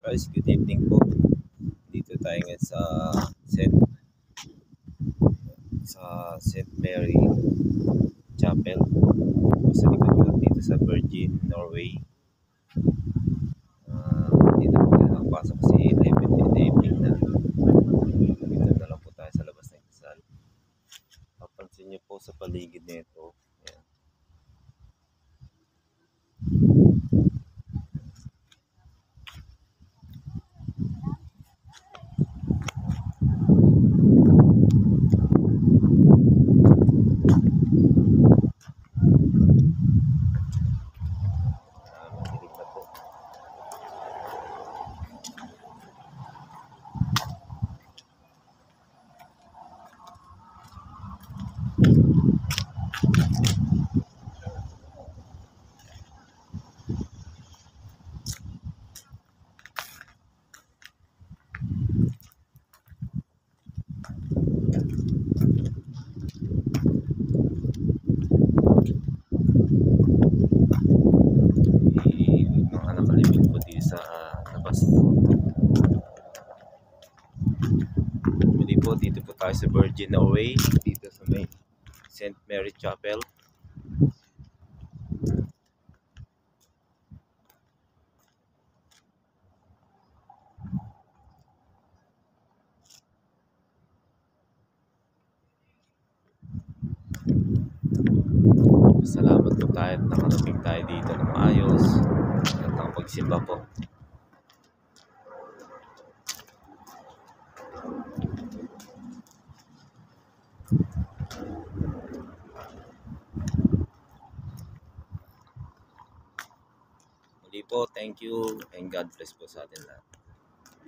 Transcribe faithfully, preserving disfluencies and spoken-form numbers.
Guys, good evening po. Dito tayo ngayon sa Saint sa Saint Mary Chapel. Sa likod ko dito sa Virgin, Norway. Uh, dito po tayo nakapasok kasi eleven in the evening na. Dito na lang po tayo sa labas ng kasal. Papansin nyo po sa paligid nito. Ayan. Mga nakalimit po dito sa uh, labas. Muli po, dito po tayo sa Virgin Norway, dito sa may Saint Mary Chapel. Salamat po tayo at nakarating tayo dito ng maayos at nakapagsimba po. Muli po, thank you and God bless po sa atin lahat.